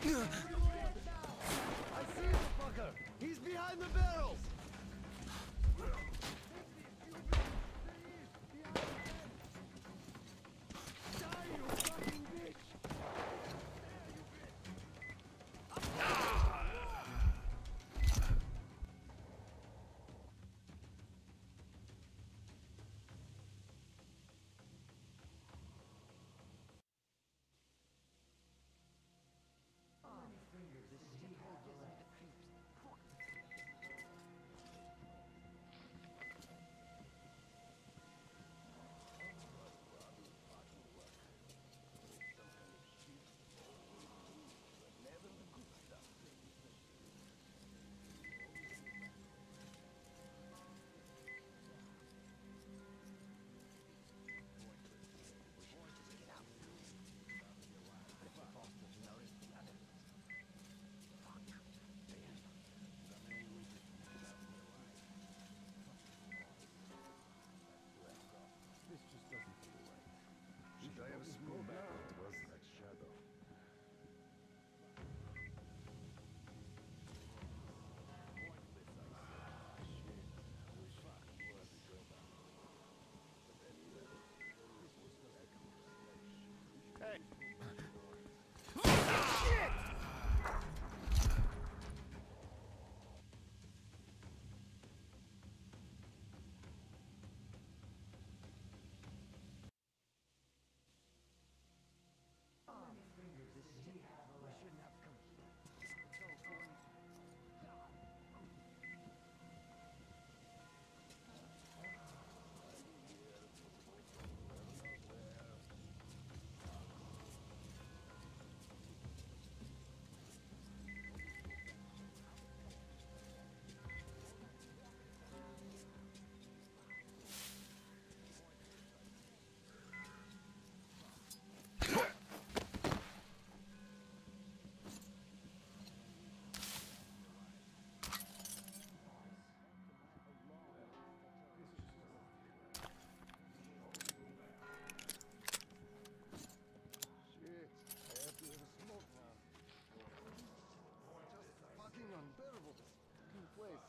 I see the fucker! He's behind the barrels! Die, you fucking bitch! I have a small background to us like Shadow. Hey! Unbearable, this fucking place.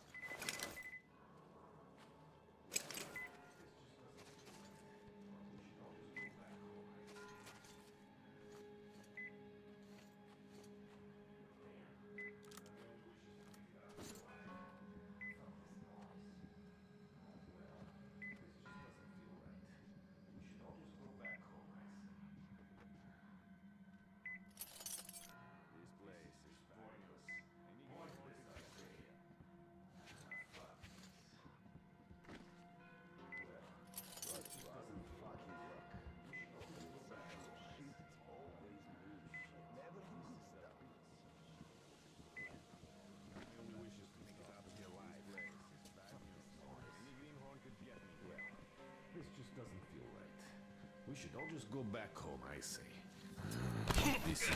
This just doesn't feel right. We should all just go back home, I say. This is...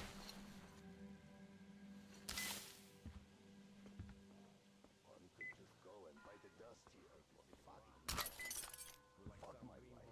One could just go and bite the dust here for fucking fuck my life.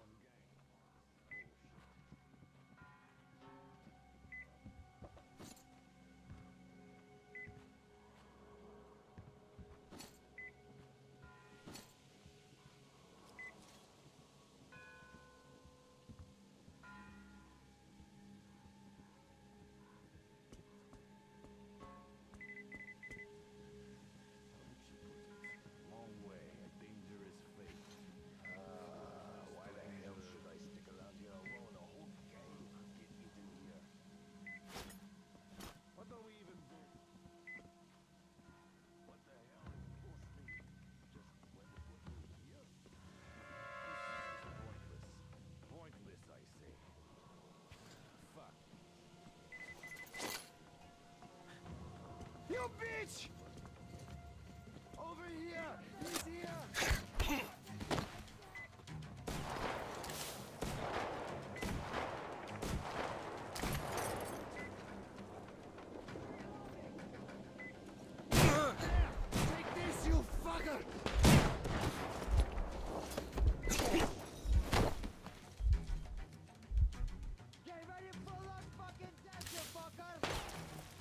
You bitch! Over here! He's here! Take this, you fucker! Get ready for the fucking death, you fucker!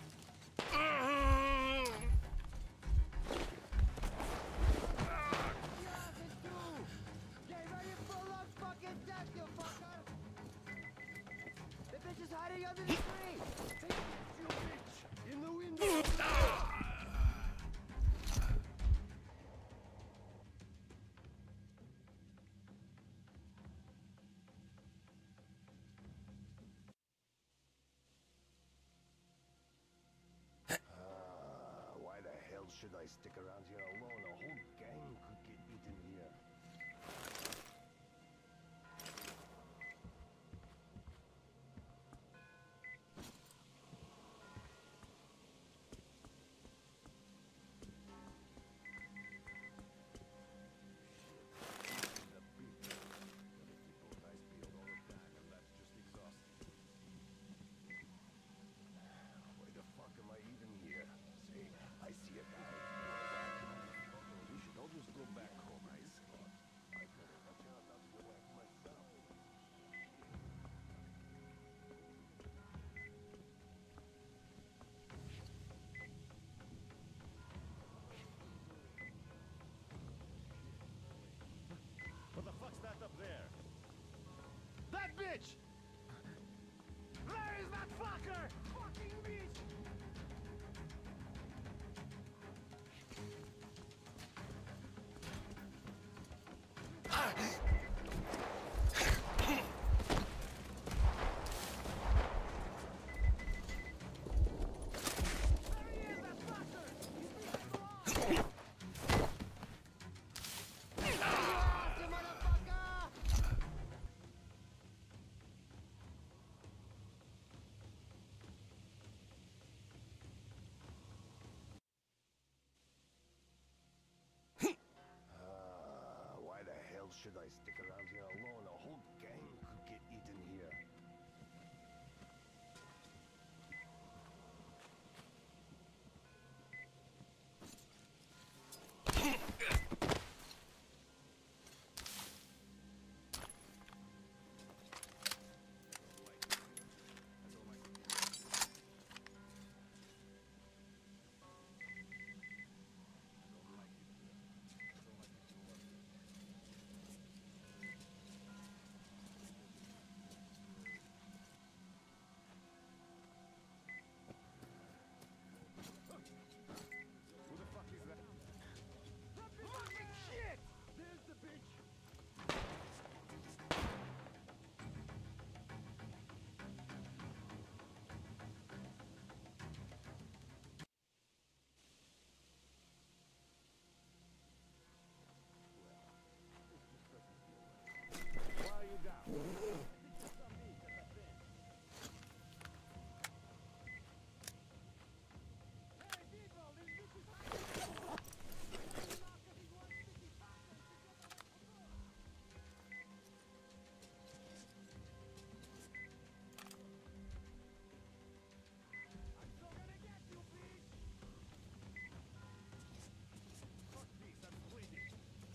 should I stick around here alone? A whole gang could get eaten here. Why the fuck am I even here? Say, I see a guy. We should all just go back home, I say. I better watch out not to go back myself. What the fuck's that up there? That bitch! Where is that fucker? Fucking bitch! There he is, that fucker! He's behind the wall! You motherfucker! Why the hell should I stick around here alone? A whole gang could get eaten here. Who the fuck is that? Fucking shit! There's the bitch! Why are you down? Hey people, this bitch is hiding! I'm still gonna get you, bitch! Fuck this, I'm bleeding.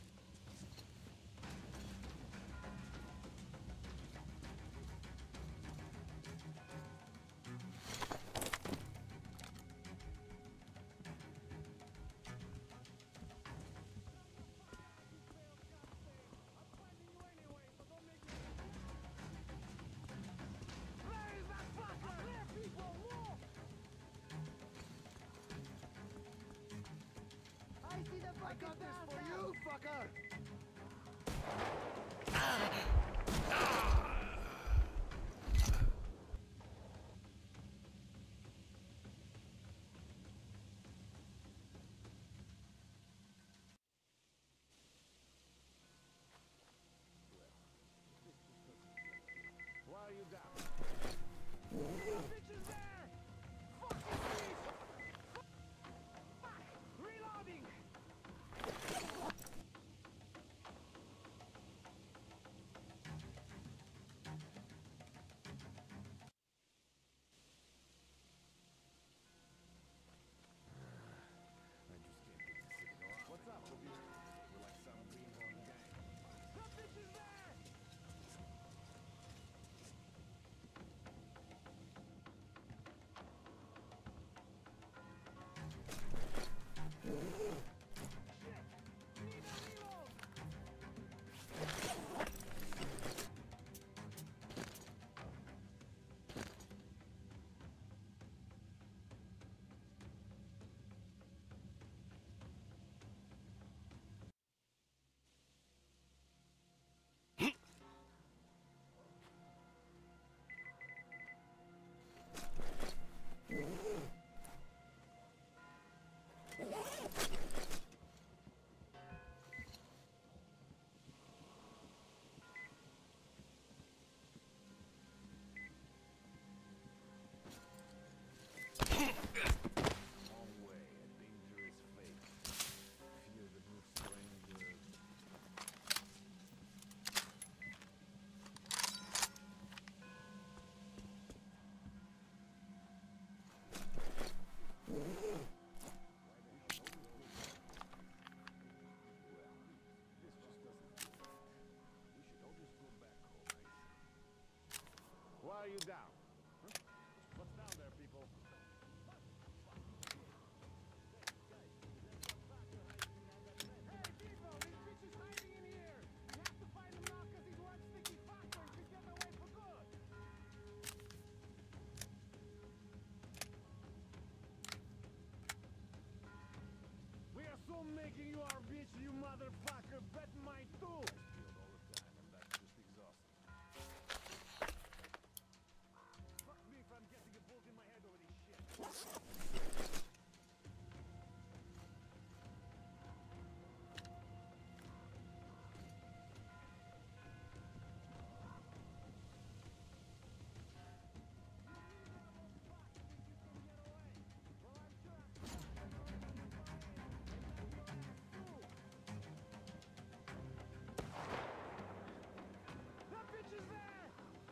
I'm finding you anyway, so don't make me. Where is that fucker? There, people, look! I see the fucking I got this for you, fucker! Why are you down? Bitch is there! Fucking bitch! Fuck! Reloading! I'm making you our bitch, you motherfucker. Bet mine too. Fuck me if I'm getting a bullet in my head over this shit. That bitch is there!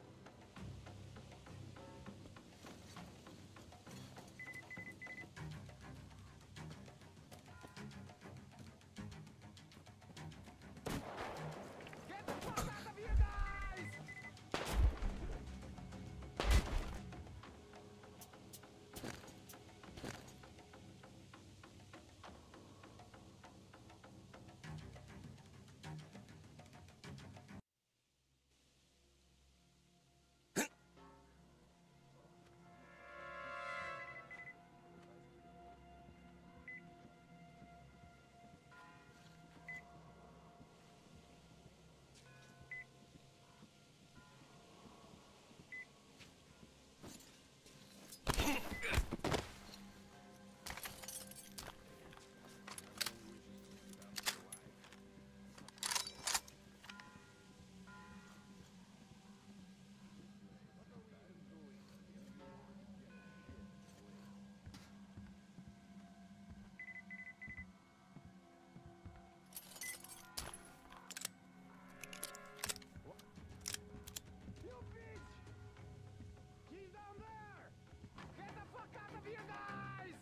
Get the fuck out of here, guys! You bitch! He's down there! Get the fuck out of here, guys!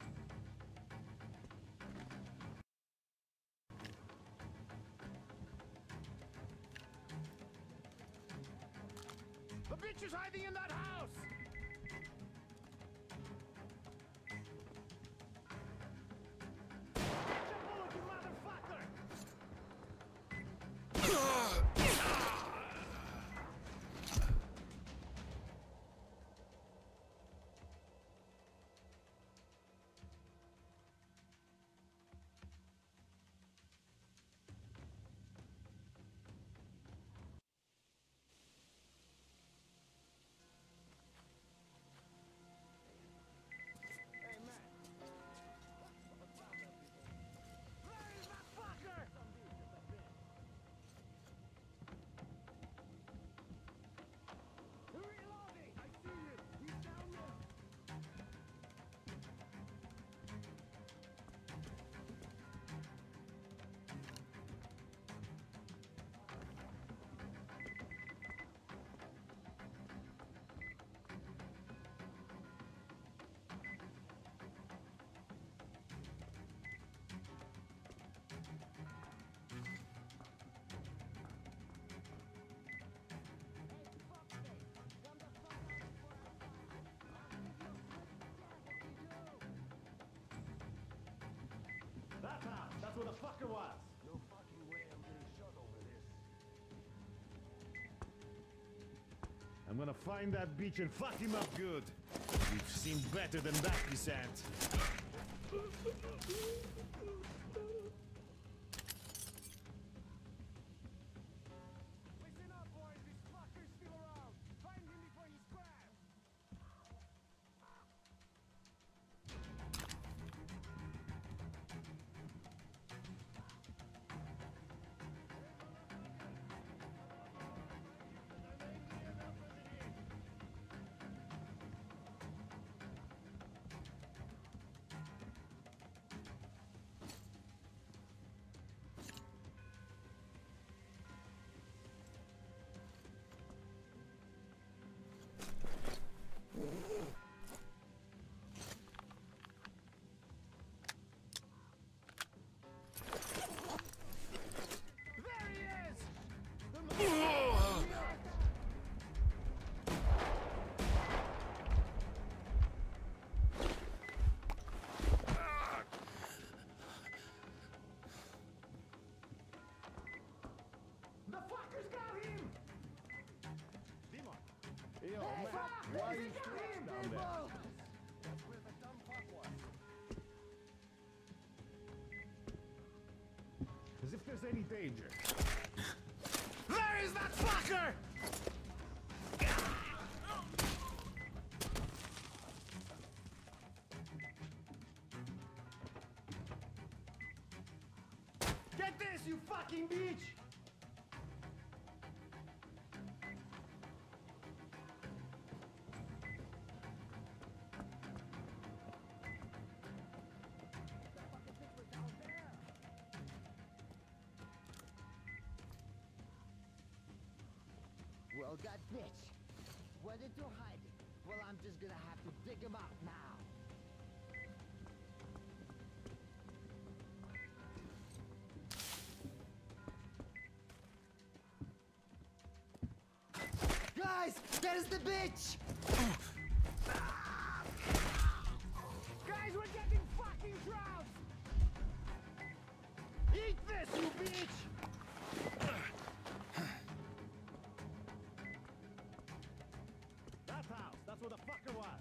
The bitch is hiding in that house! Get your bullet, you motherfucker! Hey, man. Where is that fucker? Reloading! I see you! He's down there! That house! That's where the fucker was! No fucking way I'm getting shot over this. I'm gonna find that bitch and fuck him up good. We've seen better than that, Descent. Listen up, boys. This fucker's still around. Find him before he's grabbed. there's any danger. There is that fucker! Get this, you fucking bitch! Well, that bitch. Where did you hide it? Well, I'm just gonna have to dig him out now. Guys, there's the bitch! Guys, we're getting fucking drowned! Eat this, you bitch! That house, that's where the fucker was.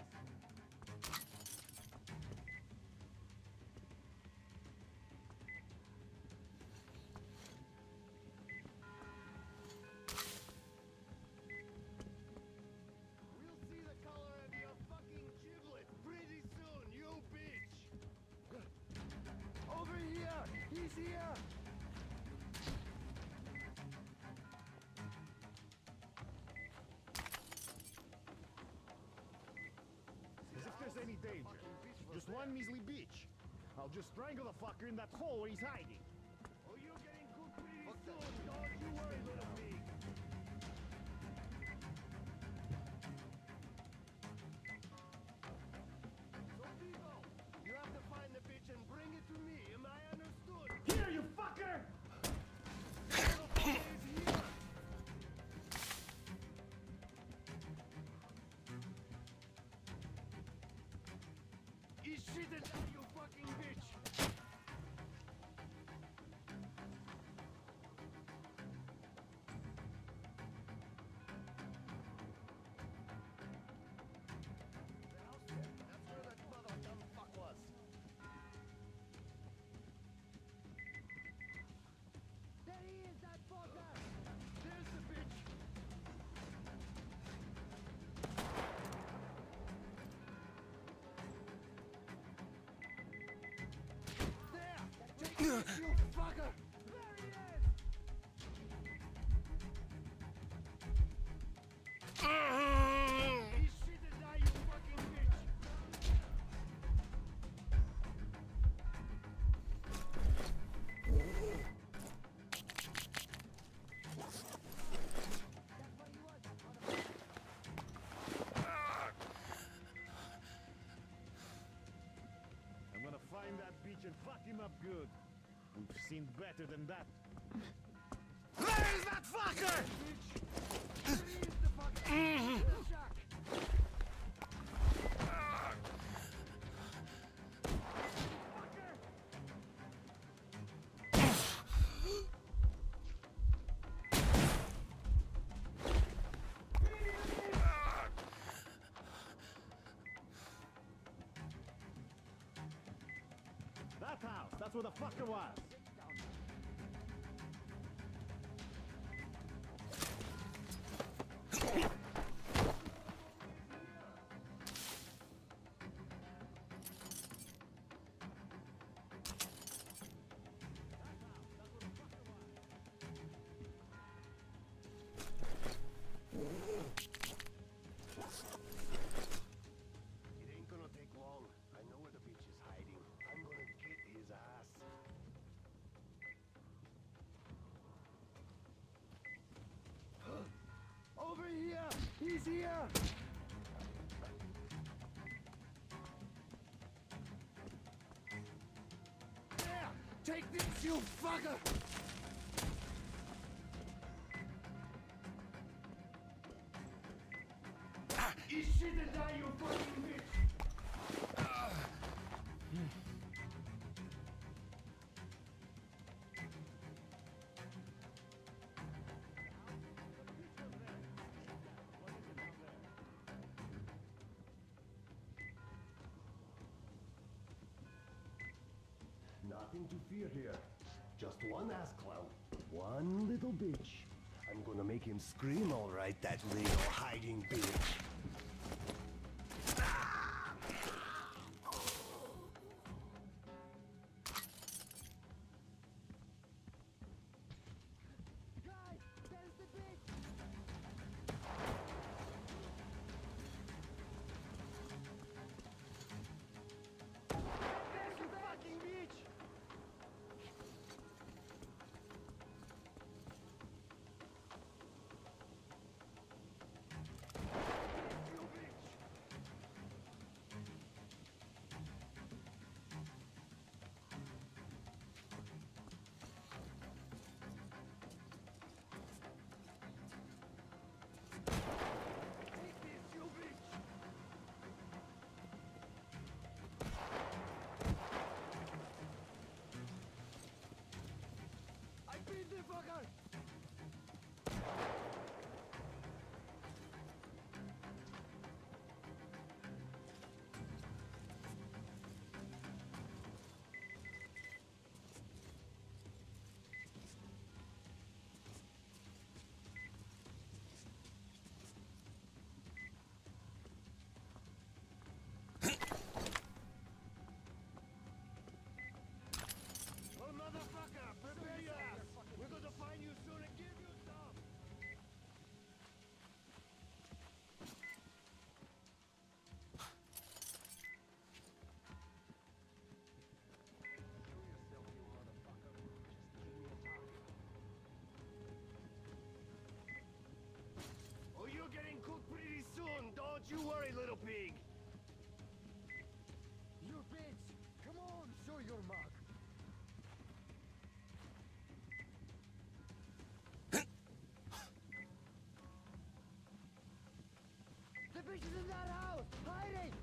We'll see the color of your fucking giblet pretty soon, you bitch! Over here! He's here! As if there's any danger. Just one measly beach. I'll just strangle the fucker in that hole where he's hiding. Oh, you're getting good pretty soon, don't you worry, little pig! So, people, you have to find the bitch and bring it to me, am I understood? Here, you fucker! Little fucker is here! He's shitting at you, fucking bitch! That's where that mother dumb fuck was. There he is, that fucker! There's the bitch! There! Take this, you fucker! There he is! He's shitting at you, fucking bitch! I'm gonna find that bitch and fuck him up good. We've seen better than that. There is that fucker! There he is, the fucking Jack! That house, that's where the fucker was. It ain't gonna take long. I know where the bitch is hiding. I'm gonna get his ass. Over here! He's here! There! Take this, you fucker! He's shitting down, you fucking bitch! Nothing to fear here. Just one ass clown. One little bitch. I'm gonna make him scream all right, that little hiding bitch. Guys, there's the bitch! There's you fucking bitch! You bitch! Take this, you bitch! I beat the fucker! Oh, motherfucker! Prepare your ass! We're gonna find you soon and give you some! Oh, you're getting cooked pretty soon! Don't you worry, little pig! You bitch! Come on, show your mug! The bitch is in that house! Hiding!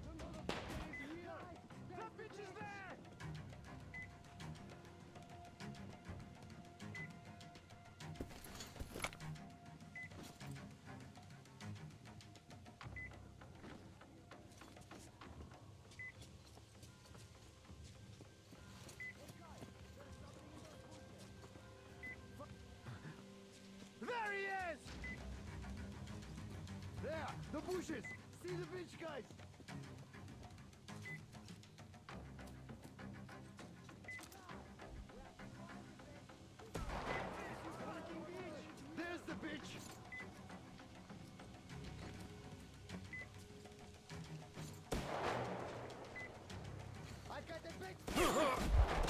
That bitch is there! There he is! There! The bushes! See the bitch, guys! You fucking bitch! There's the bitch! I got the big...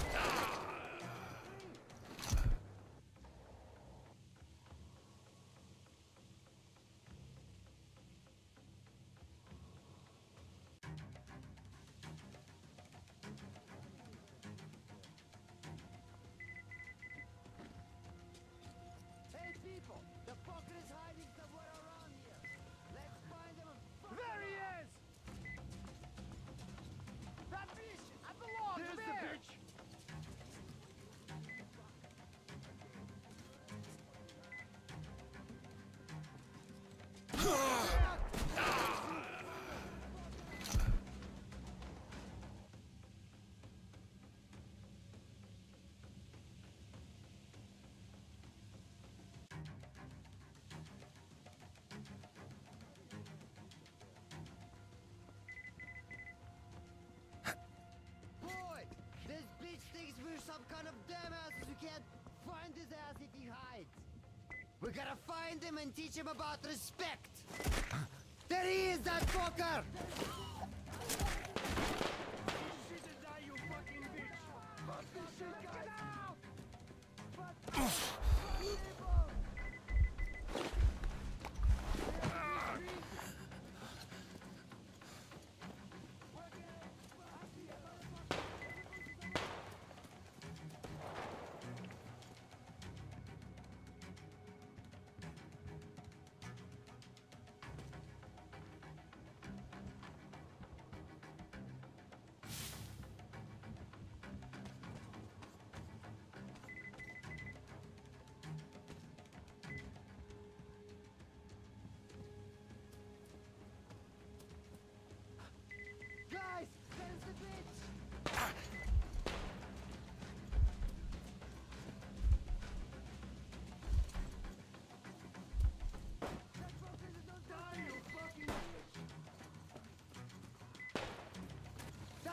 Hey people! The fucker is hiding somewhere around here! Let's find him and fuck There he him up. is! That bitch! I belong! There's Come the here! bitch! Boy! This bitch thinks we're some kind of dumbasses who can't find his ass if he hides! We gotta find him and teach him about respect! There he is, that fucker! Shit and die, you fucking bitch! Fuck this shit, guys!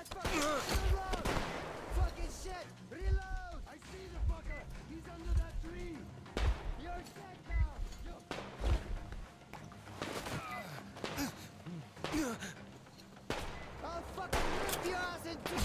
That fucking reload! Fucking shit! Reload! I see the fucker! He's under that tree! You're dead now! I'll fucking rip your ass into...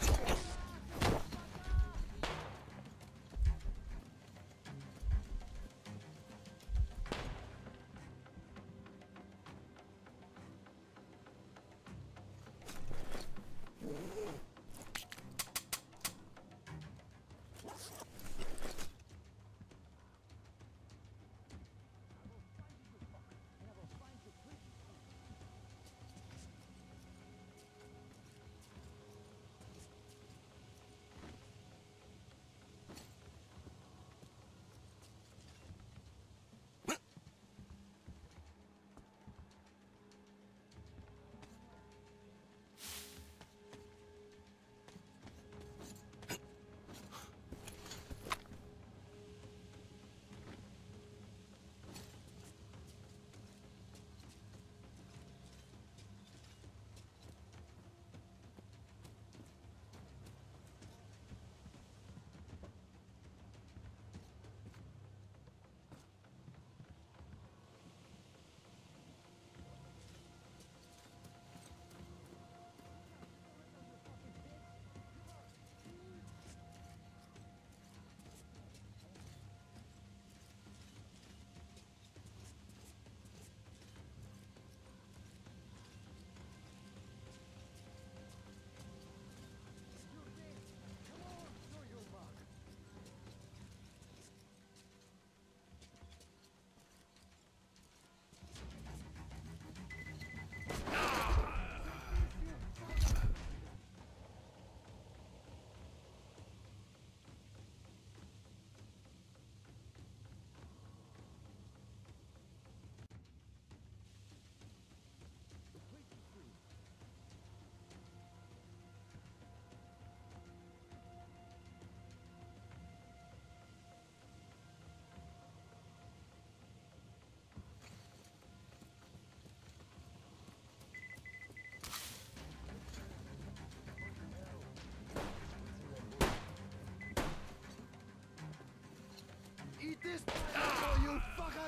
Eat this pineapple, you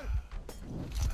fucker!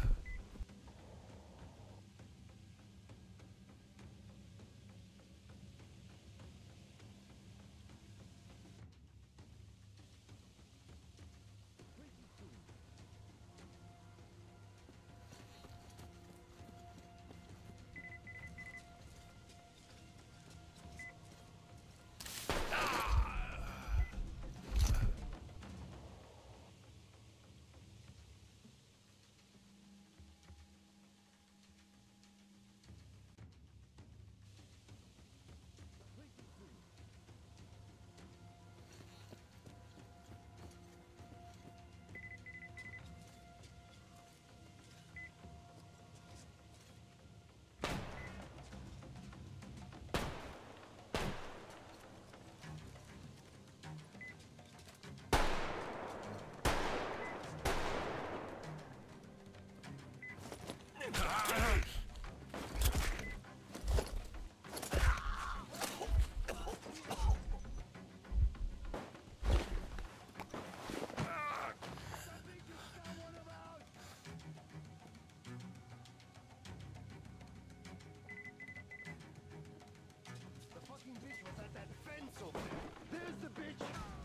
The fucking bitch was at that fence over there. There's the bitch!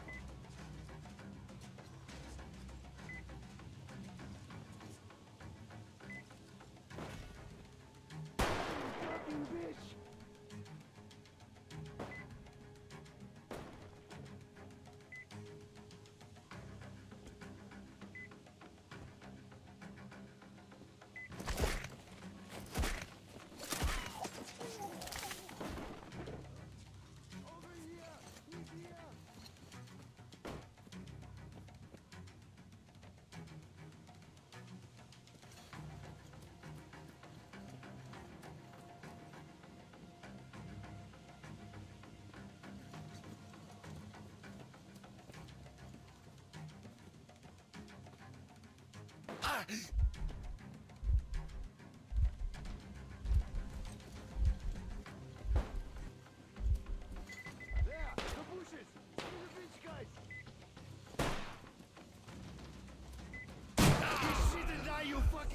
Fucking bitch! Over here! He's here!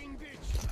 fucking bitch!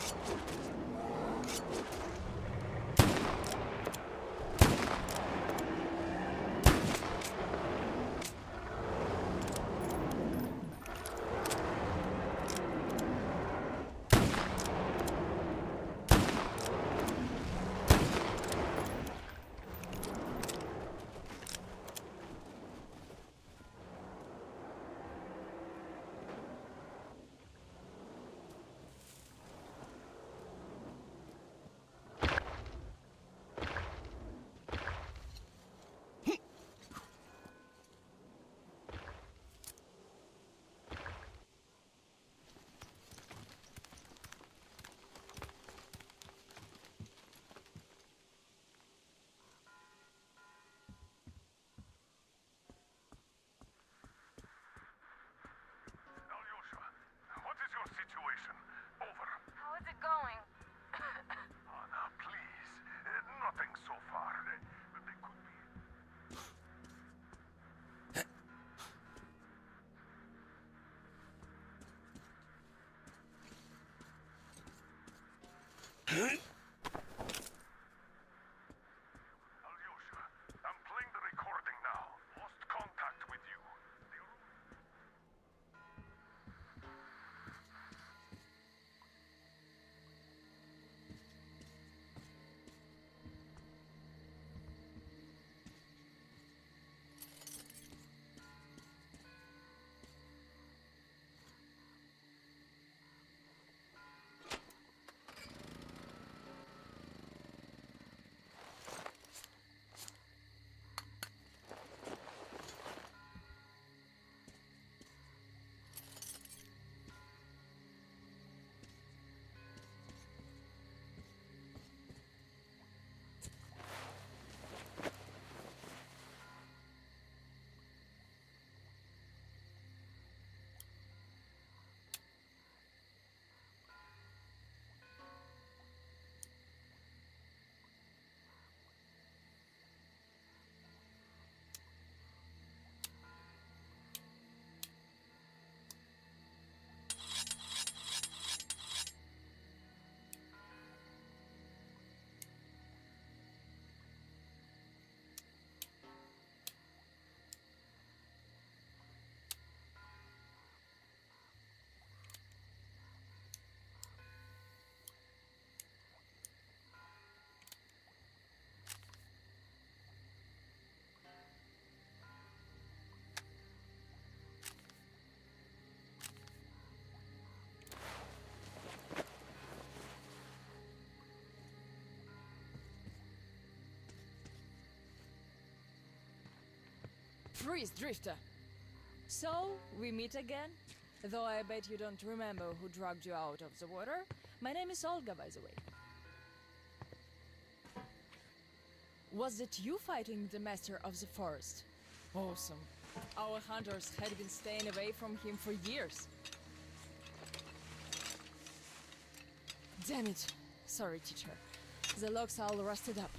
Alyosha, what is your situation? Over. How is it going? Oh, now, please. Nothing so far. They could be. Alyosha, I'm playing the recording now. Lost contact with you. Freeze, Drifter! So, we meet again? Though I bet you don't remember who dragged you out of the water. My name is Olga, by the way. Was it you fighting the Master of the Forest? Awesome. Our hunters had been staying away from him for years. Damn it. Sorry, teacher. The locks all rusted up.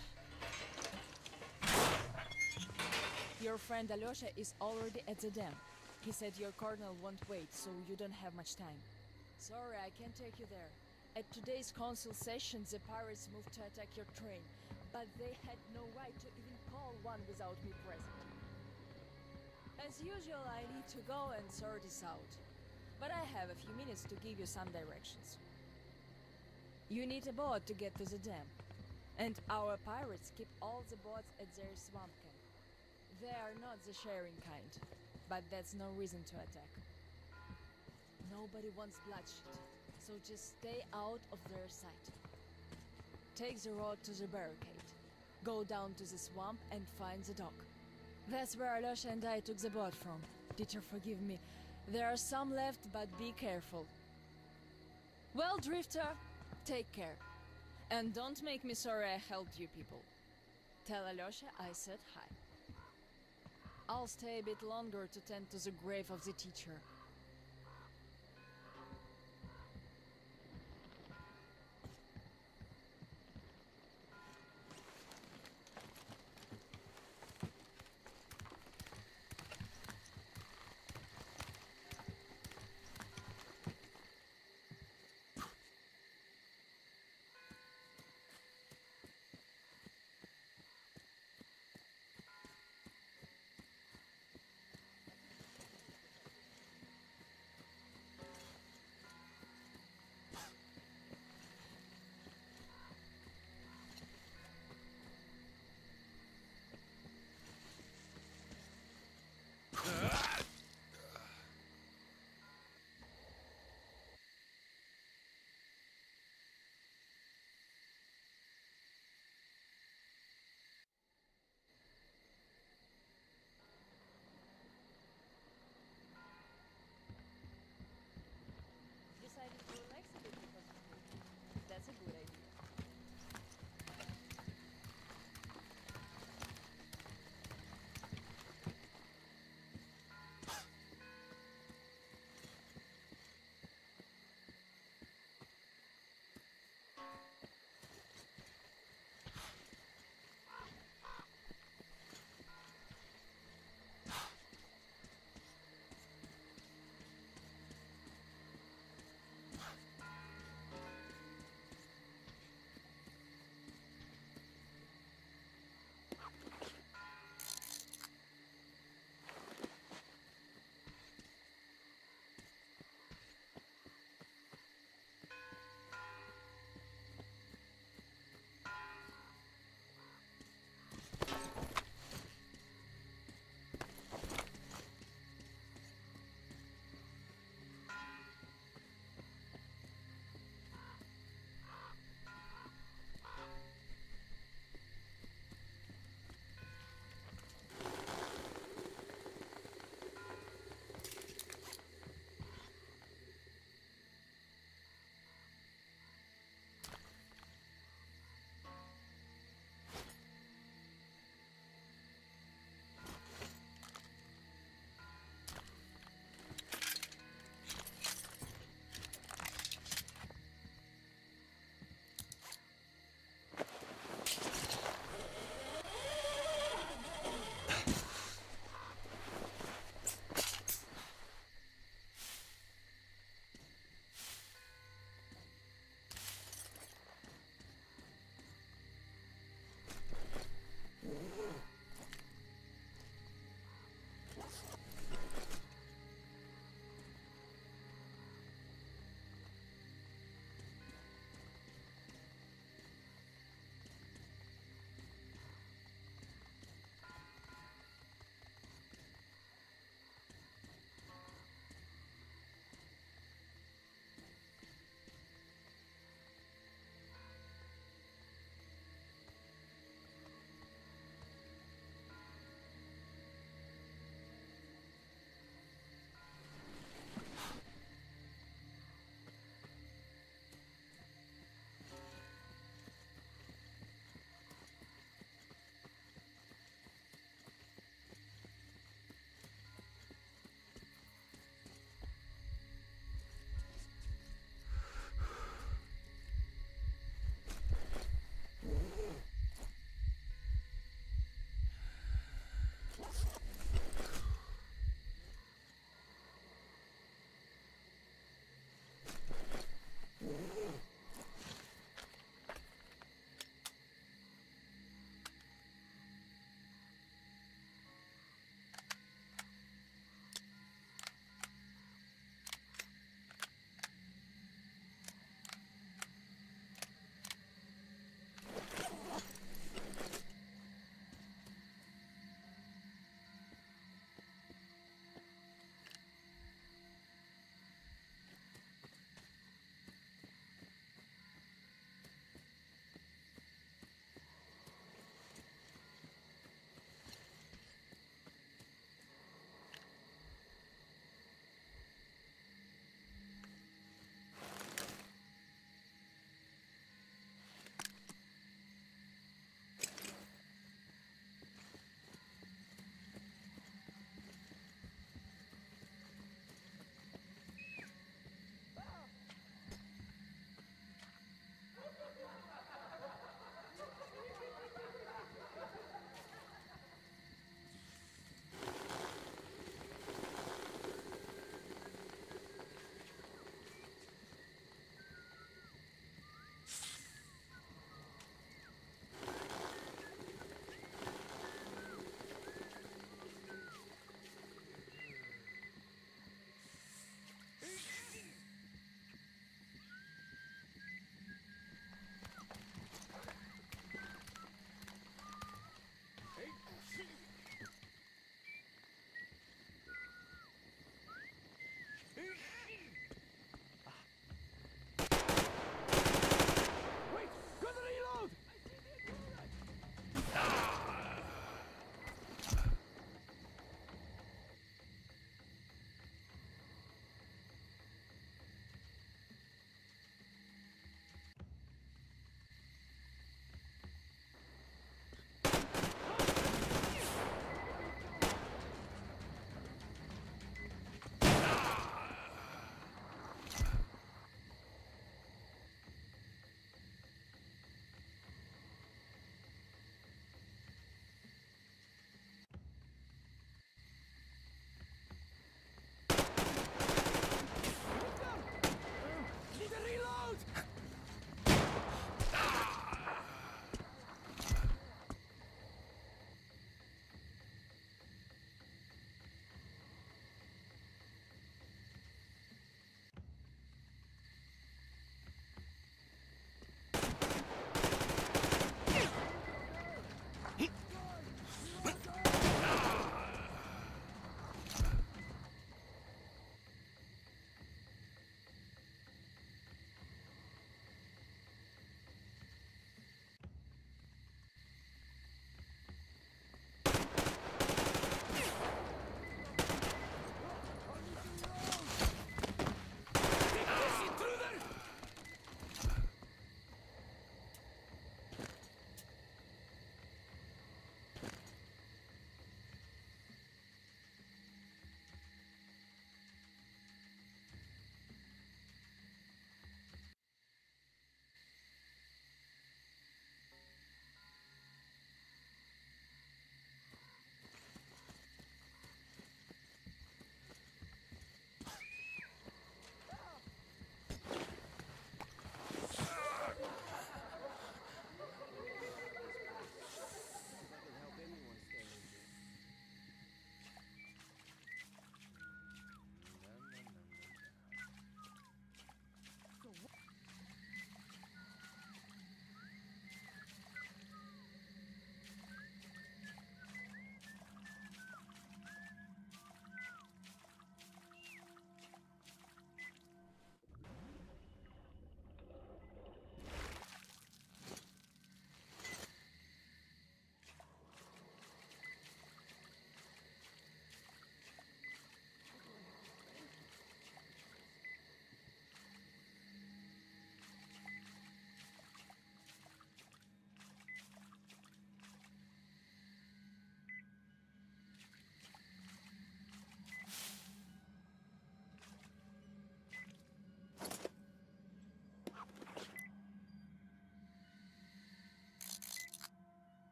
Your friend Alyosha is already at the dam. He said your colonel won't wait, so you don't have much time. Sorry, I can't take you there. At today's council session, the pirates moved to attack your train, but they had no right to even call one without me present. As usual, I need to go and sort this out. But I have a few minutes to give you some directions. You need a boat to get to the dam. And our pirates keep all the boats at their swamp camp. They are not the sharing kind, but that's no reason to attack. Nobody wants bloodshed, so just stay out of their sight. Take the road to the barricade. Go down to the swamp and find the dock. That's where Alyosha and I took the boat from. Teacher, forgive me. There are some left, but be careful. Well, Drifter, take care. And don't make me sorry I helped you people. Tell Alyosha I said hi. I'll stay a bit longer to tend to the grave of the teacher.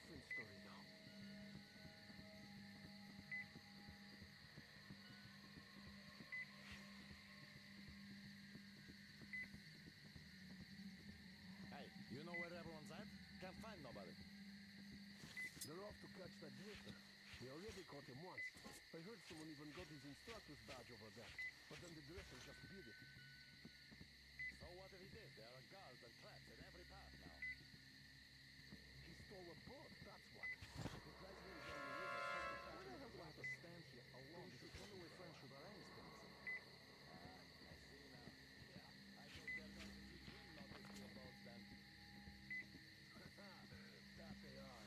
different story now. Hey, you know where everyone's at? Can't find nobody. They're off to catch that drifter. They already caught him once. I heard someone even got his instructor's badge over there. But then the drifter just beat it. So what if he did? There are guards and traps at every path now. He stole a boat, that's what. The guys went down the river. Why the hell do I have to stand here alone? This is the only way friends should arrange things. I see now. Yeah, I guess they're going to teach him not to steal boats then. That they are.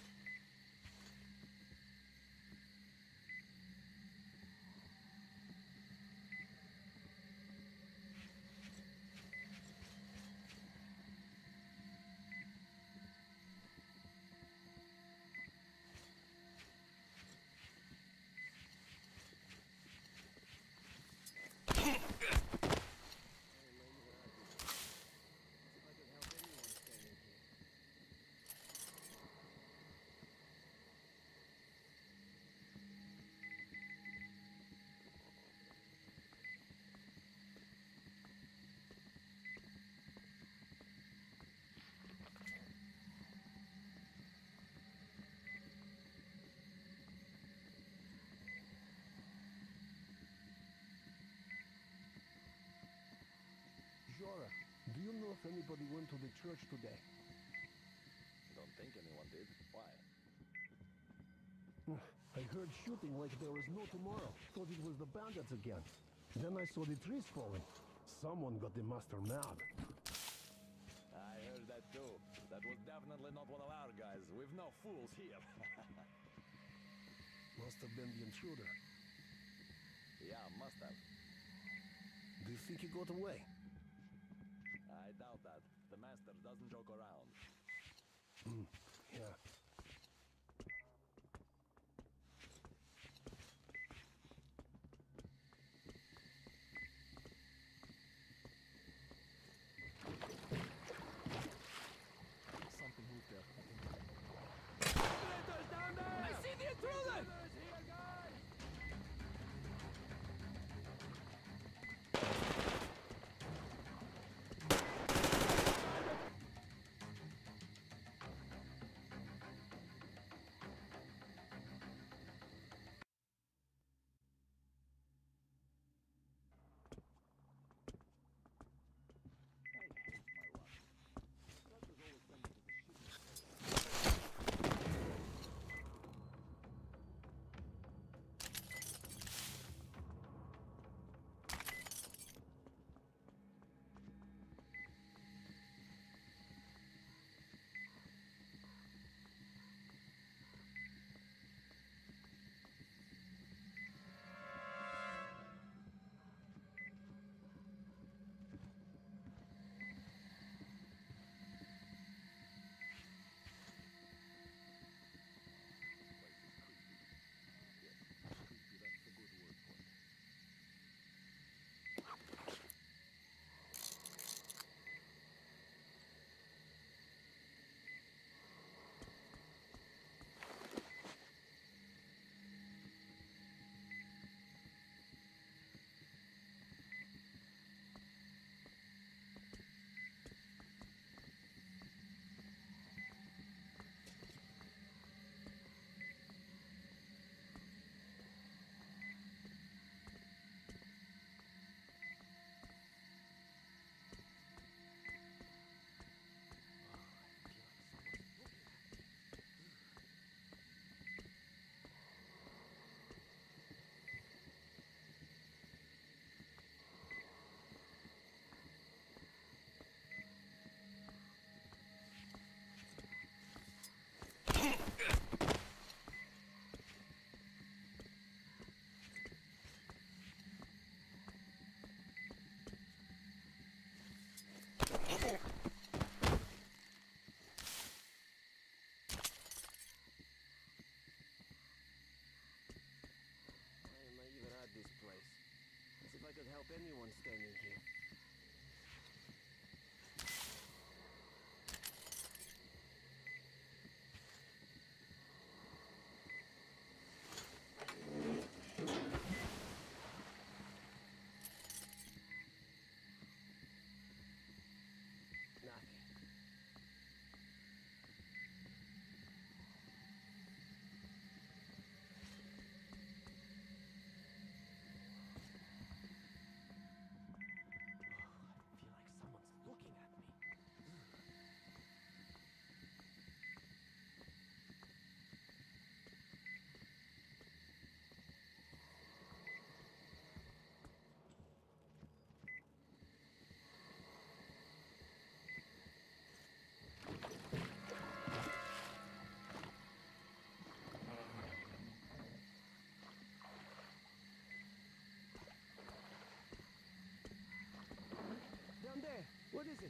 Jora, do you know if anybody went to the church today? Don't think anyone did. Why? I heard shooting like there was no tomorrow. Thought it was the bandits again. Then I saw the trees falling. Someone got the master mad. I heard that too. That was definitely not one of our guys. We've no fools here. Must have been the intruder. Yeah, must have. Do you think he got away? I doubt that. The master doesn't joke around. Yeah. Something moved there. I see the intruder! it.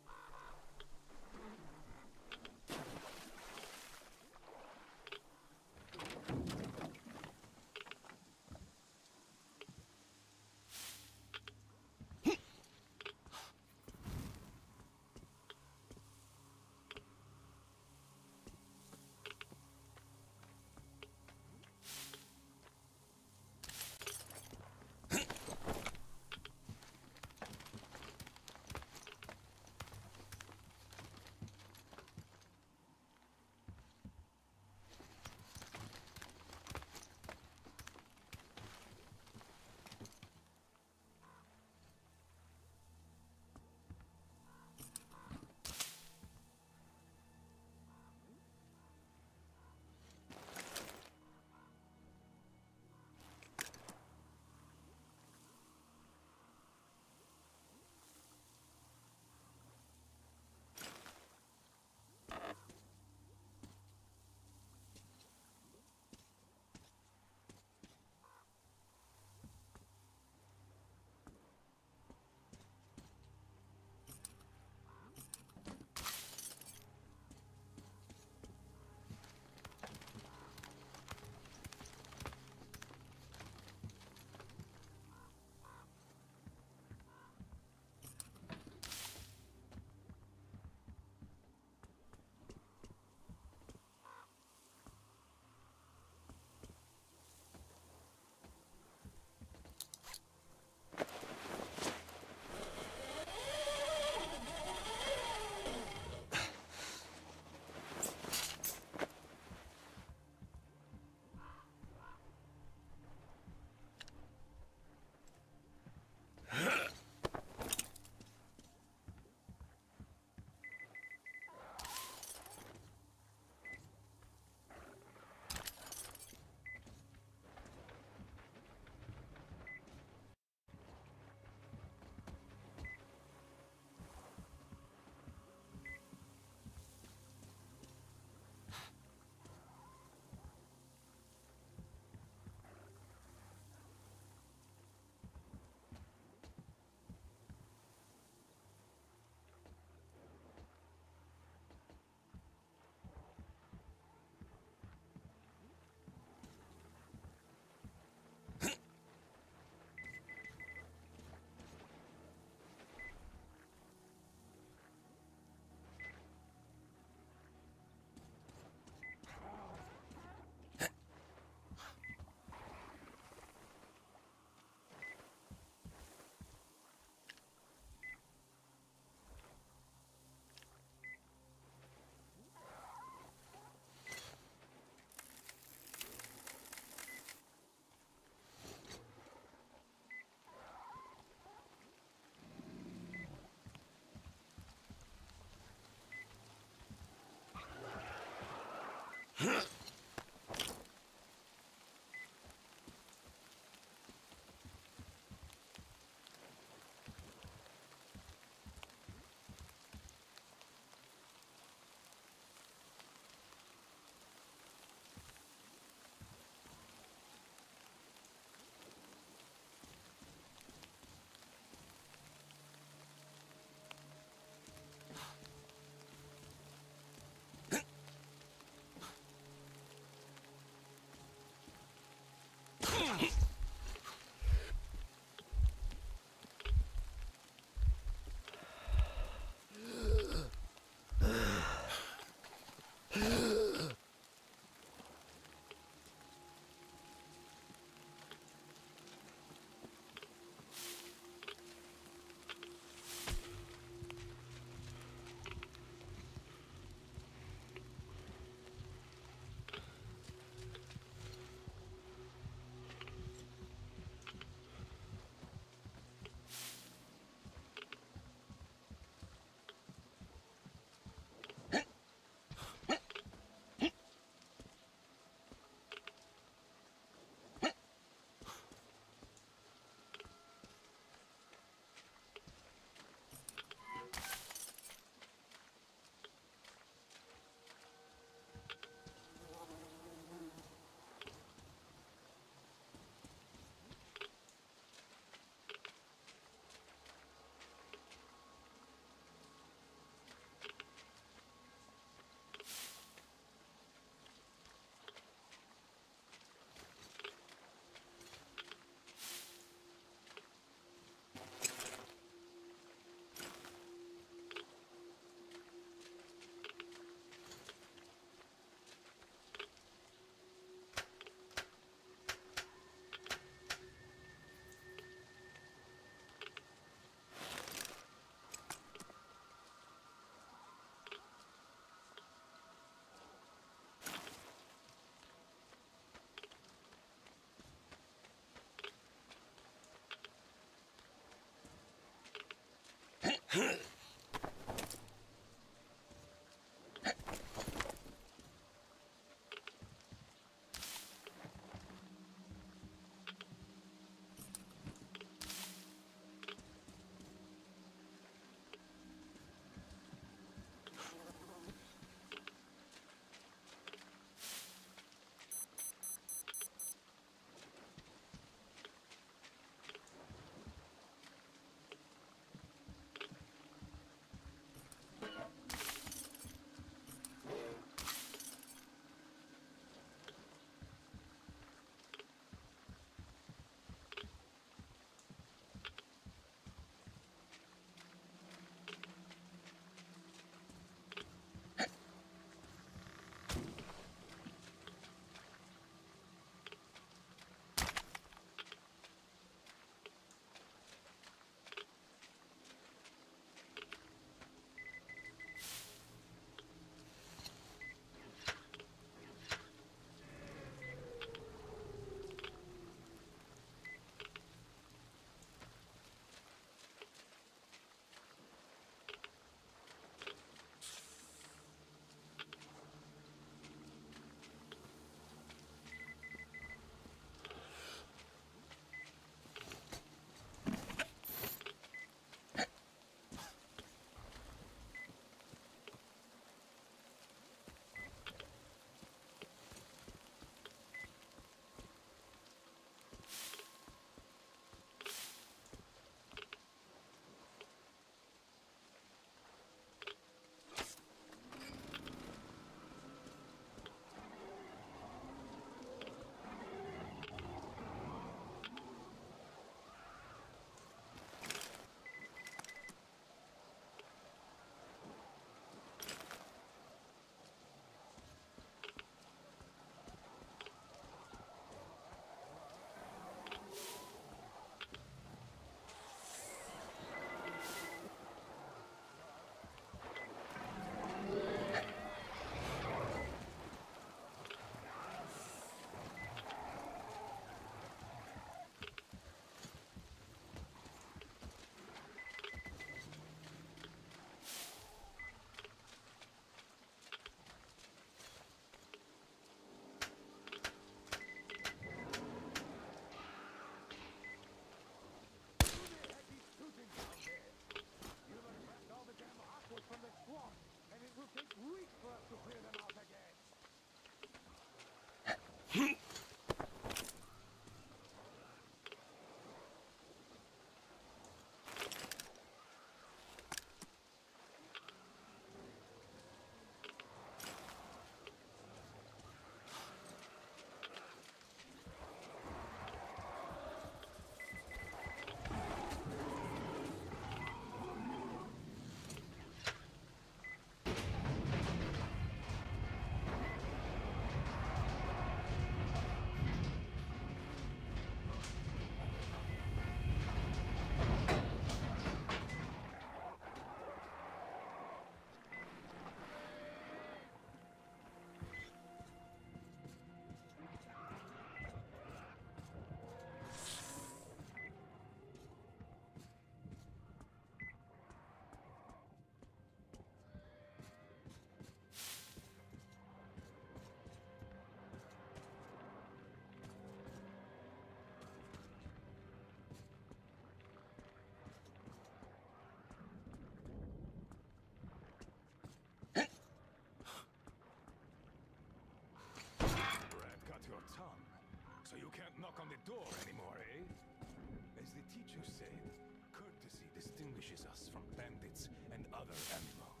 other animals.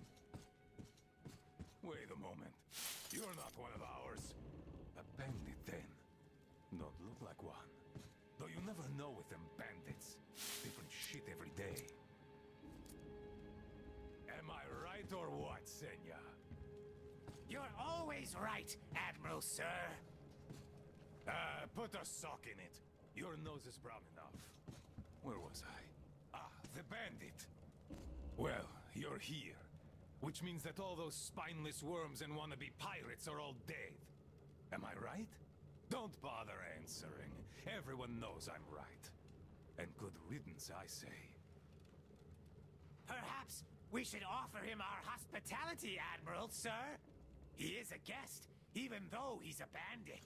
Wait a moment. You're not one of ours. A bandit, then. Don't look like one. Though you never know with them bandits. Different shit every day. Am I right or what, Senya? You're always right, Admiral Sir. Put a sock in it. Your nose is brown enough. Where was I? Ah, the bandit. Well, you're here. Which means that all those spineless worms and wannabe pirates are all dead. Am I right? Don't bother answering. Everyone knows I'm right. And good riddance, I say. Perhaps we should offer him our hospitality, Admiral Sir. He is a guest, even though he's a bandit.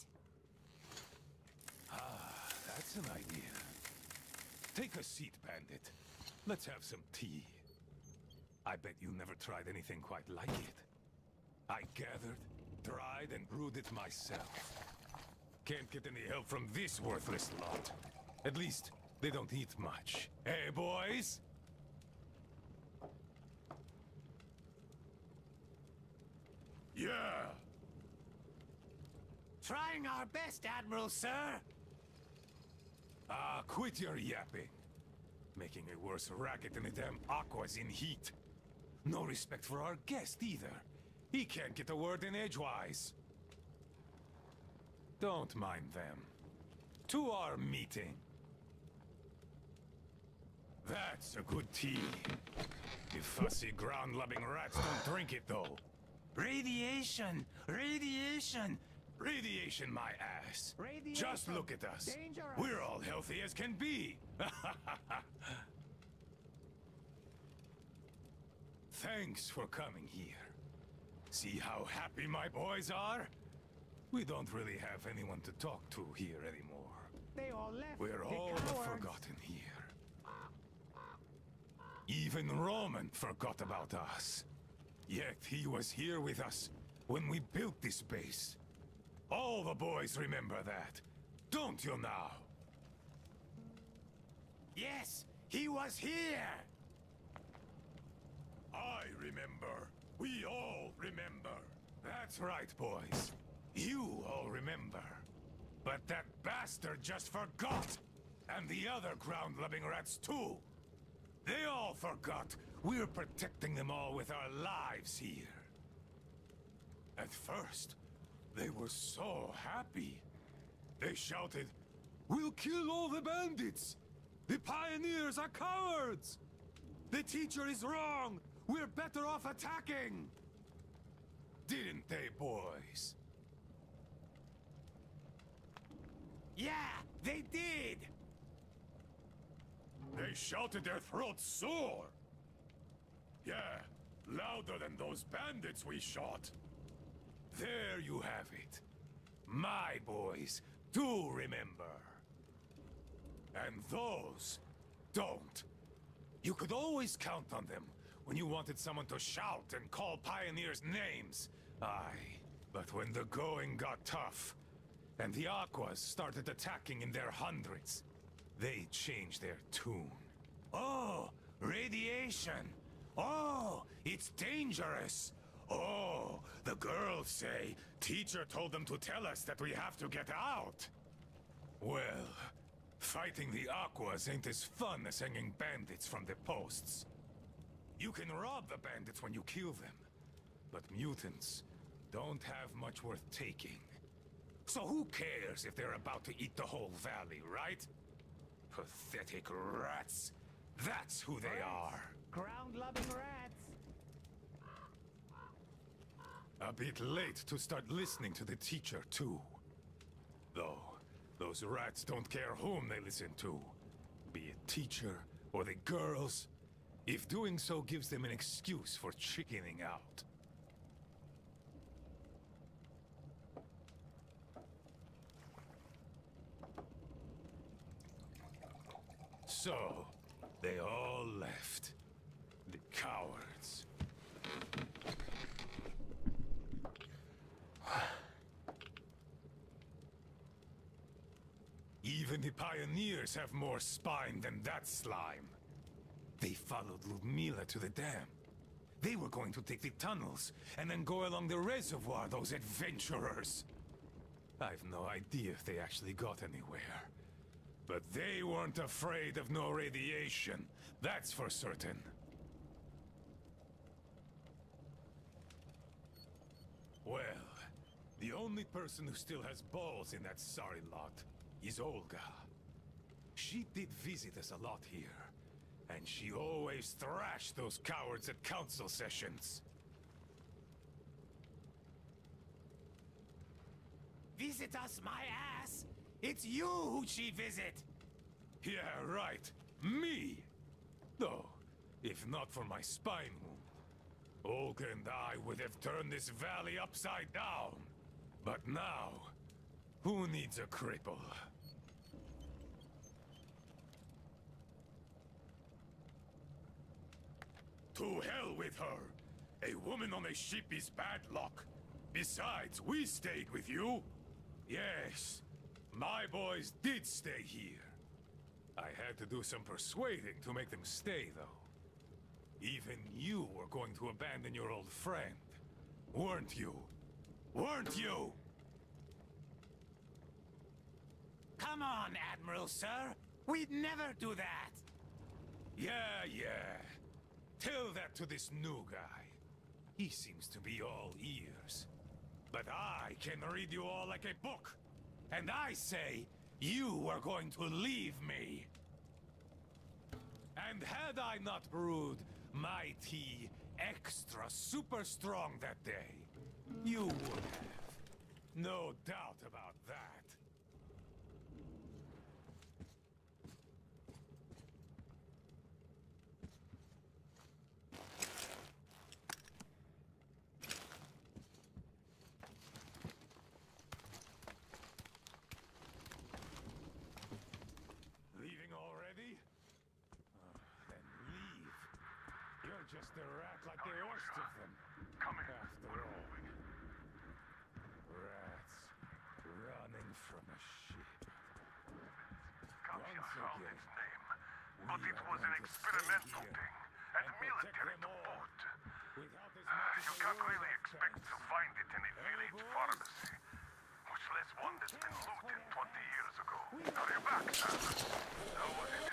Ah, that's an idea. Take a seat, bandit. Let's have some tea. I bet you never tried anything quite like it. I gathered, dried, and brewed it myself. Can't get any help from this worthless lot. At least, they don't eat much. Hey, boys? Yeah! Trying our best, Admiral Sir. Ah, quit your yapping. Making a worse racket than the damn Aqua's in heat. No respect for our guest, either. He can't get a word in edgewise. Don't mind them. To our meeting. That's a good tea. You fussy ground-loving rats don't drink it, though. Radiation! Radiation! Radiation, my ass. Radiation. Just look at us. Dangerous. We're all healthy as can be. Thanks for coming here. See how happy my boys are? We don't really have anyone to talk to here anymore. They all left. We're all the forgotten here. Even Roman forgot about us. Yet he was here with us when we built this base. All the boys remember that, don't you now? Yes, he was here! I remember. We all remember. That's right, boys. You all remember. But that bastard just forgot! And the other ground-loving rats, too! They all forgot we're protecting them all with our lives here. At first, they were so happy. They shouted, "We'll kill all the bandits! The pioneers are cowards! The teacher is wrong! We're better off attacking!" Didn't they, boys? Yeah, they did! They shouted their throats sore! Yeah, louder than those bandits we shot. There you have it. My boys do remember. And those don't. You could always count on them when you wanted someone to shout and call pioneers names. Aye, but when the going got tough, and the Aquas started attacking in their hundreds, they changed their tune. Oh, radiation! Oh, it's dangerous! Oh, the girls say teacher told them to tell us that we have to get out. Well, fighting the Aquas ain't as fun as hanging bandits from the posts. You can rob the bandits when you kill them, but mutants don't have much worth taking. So who cares if they're about to eat the whole valley, right? Pathetic rats. That's who they are. Ground-loving rats! A bit late to start listening to the teacher, too. Though, those rats don't care whom they listen to. Be it teacher or the girls, if doing so gives them an excuse for chickening out. So, they all left. The cowards. Even the pioneers have more spine than that slime. They followed Ludmila to the dam. They were going to take the tunnels, and then go along the reservoir, those adventurers. I've no idea if they actually got anywhere. But they weren't afraid of no radiation, that's for certain. Well, the only person who still has balls in that sorry lot is Olga. She did visit us a lot here, and she always thrashed those cowards at council sessions. Visit us, my ass! It's you who she visit! Yeah, right. Me! Though, if not for my spine wound, Olga and I would have turned this valley upside down. But now, who needs a cripple? To hell with her! A woman on a ship is bad luck. Besides, we stayed with you. Yes, my boys did stay here. I had to do some persuading to make them stay, though. Even you were going to abandon your old friend, weren't you? Weren't you? Come on, Admiral, sir! We'd never do that! Yeah. Tell that to this new guy. He seems to be all ears. But I can read you all like a book. And I say, you are going to leave me. And had I not brewed my tea extra super strong that day, you would have. No doubt about that. Leaving already? Then leave. You're just a rat like the rest of them. Coming. After all. Rats running from a ship. Katya found its name, but it was an experimental thing, and military to boot. You can't really expect to find it in a village pharmacy, much less one that's been looted 20 years ago. Are you back, sir? How was it?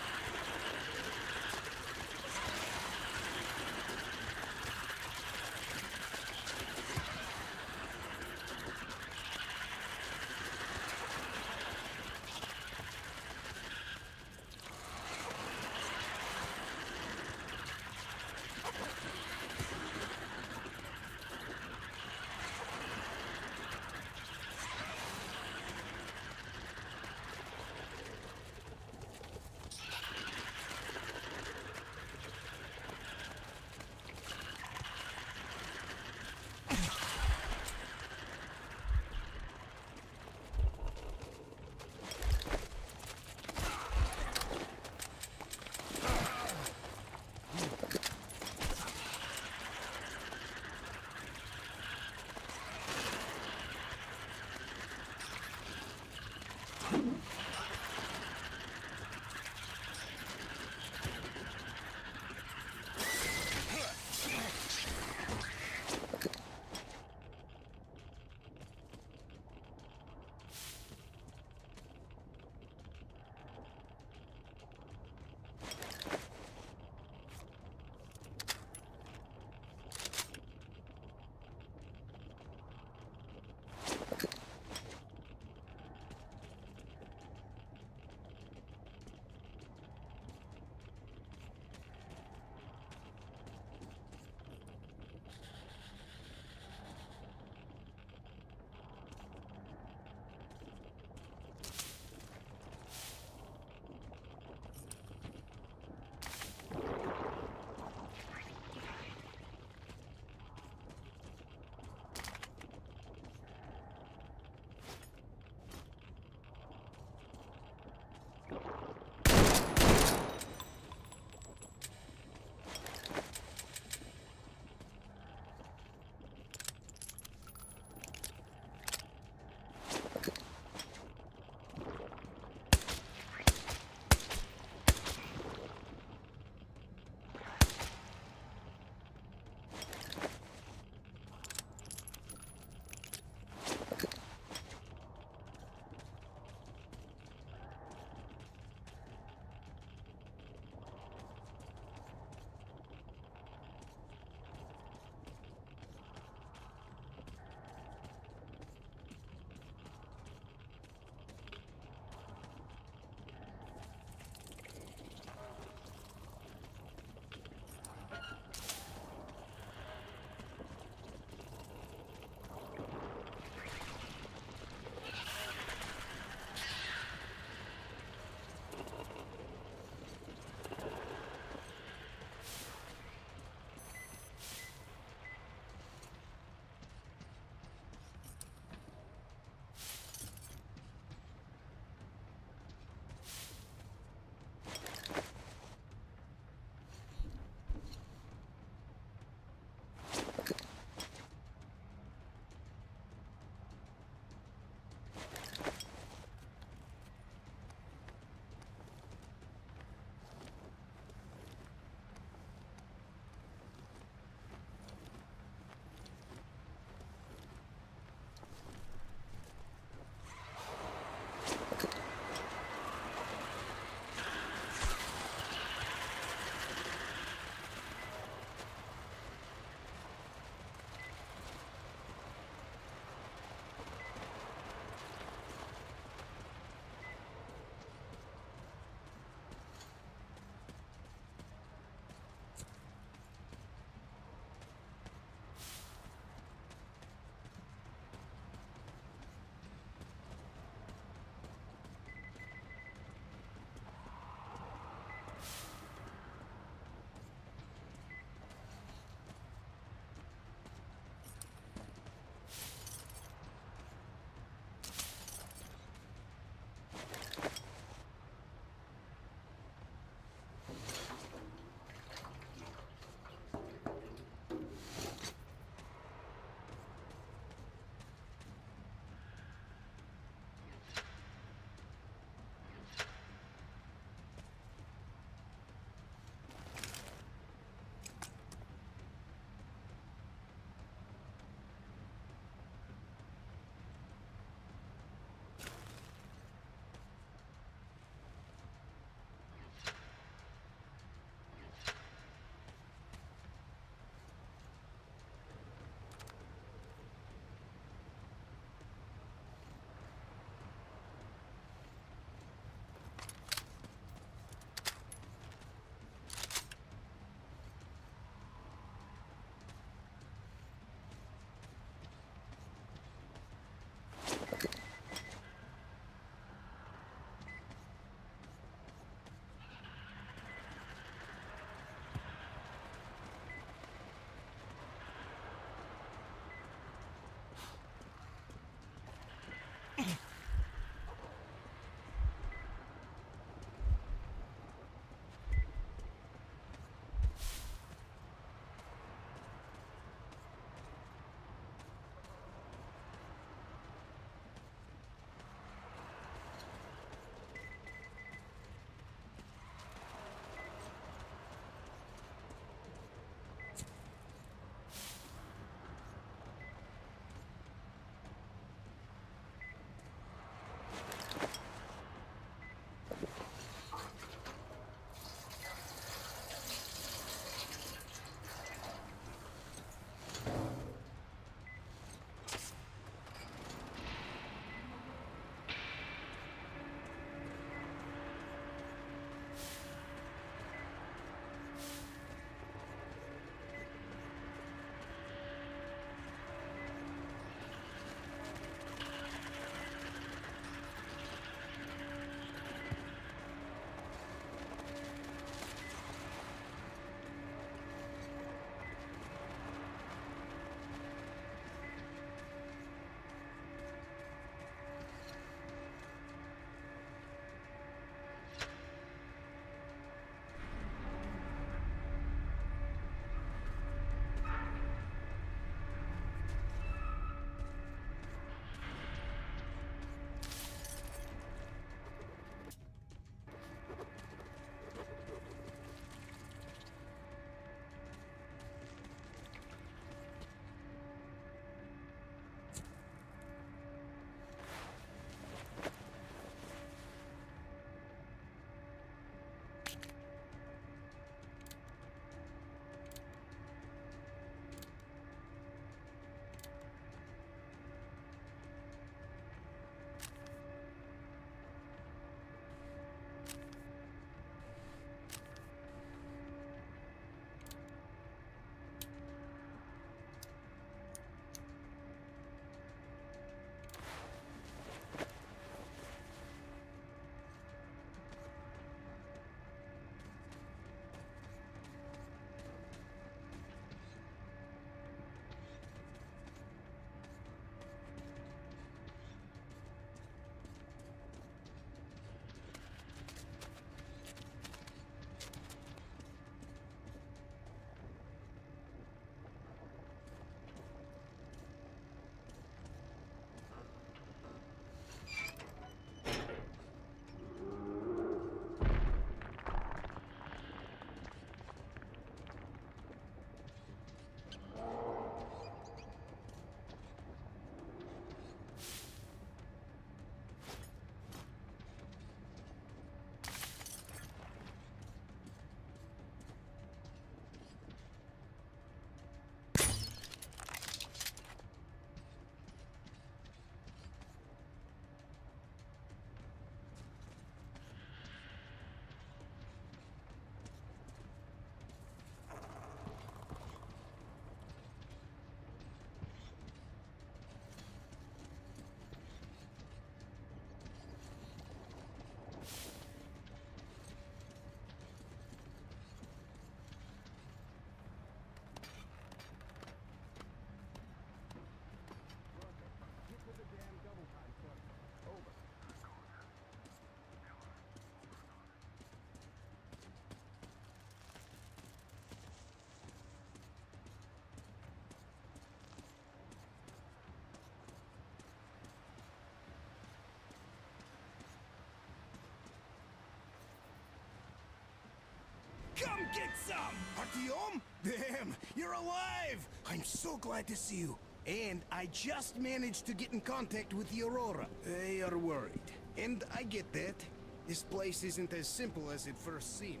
Get some! Artyom? Damn, you're alive! I'm so glad to see you. And I just managed to get in contact with the Aurora. They are worried. And I get that. This place isn't as simple as it first seemed.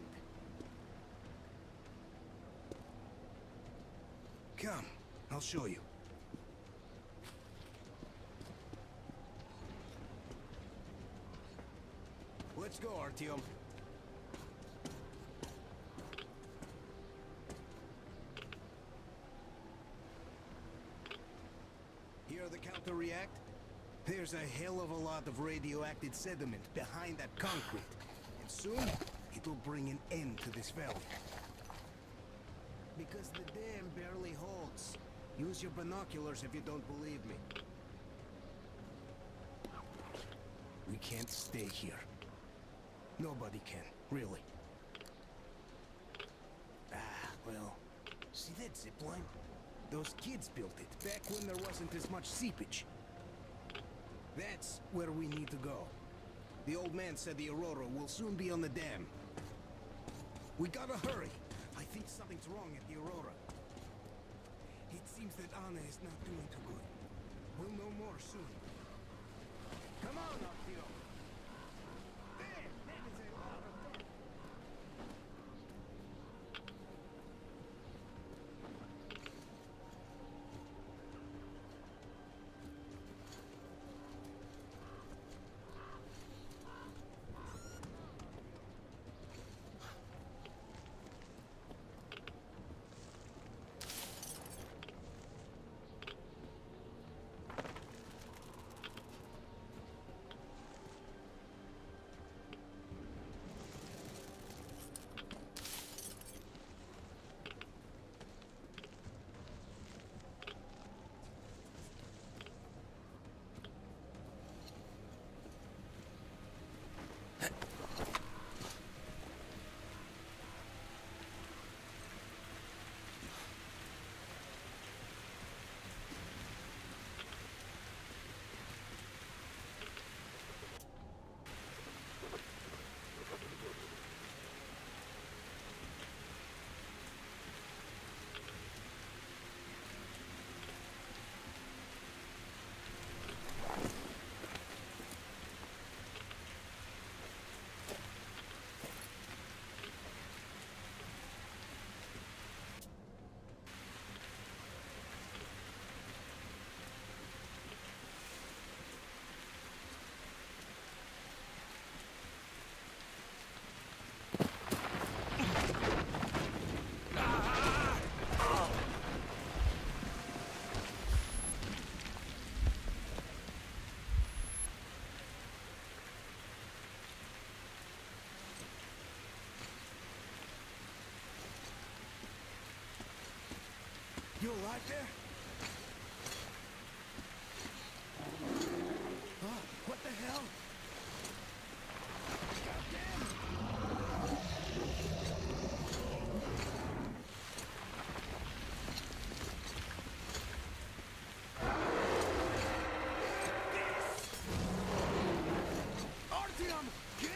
Come, I'll show you. Let's go, Artyom. Hear the counter react? There's a hell of a lot of radioactive sediment behind that concrete. And soon, it'll bring an end to this valley. Because the dam barely holds. Use your binoculars if you don't believe me. We can't stay here. Nobody can, really. Well, see that zipline? Those kids built it back when there wasn't as much seepage. That's where we need to go. The old man said the Aurora will soon be on the dam. We gotta hurry. I think something's wrong at the Aurora. It seems that Anna is not doing too good. We'll know more soon. Come on, Artyom. There, that is a lot of dirt. You alive there? Huh? What the hell? Artyom, get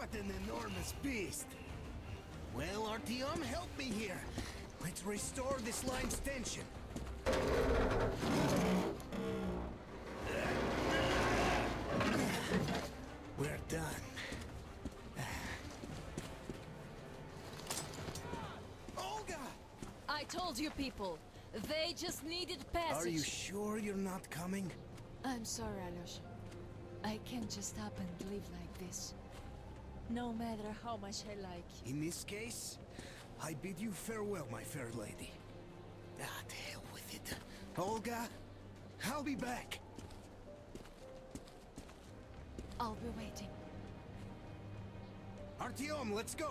What an enormous beast! Well, Artyom, help me here. Let's restore this line's tension. We're done. Olga! I told you people, they just needed passage. Are you sure you're not coming? I'm sorry, Alyosha. I can't just stop and live like this. No matter how much I like you. In this case, I bid you farewell, my fair lady. Ah, to hell with it. Olga, I'll be back. I'll be waiting. Artyom, let's go!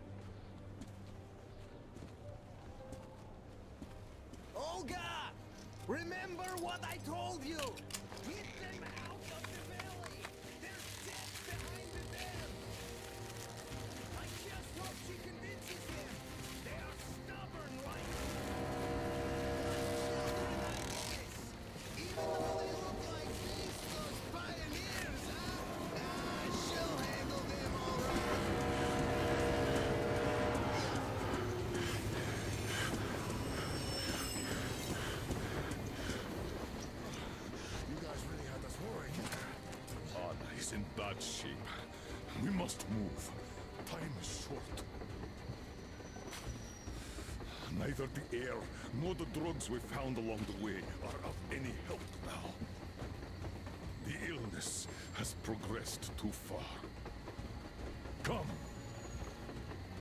Olga! Remember what I told you! Get them out of the valley! There's death behind the dam! I just hope she convinces him! They are stubborn like... Even though they look like faceless pioneers, huh? Ah, she'll handle them all right! You guys really had us worried. Anna is in bad shape. We must move. Time is short. Neither the air nor the drugs we found along the way are of any help now. The illness has progressed too far. Come.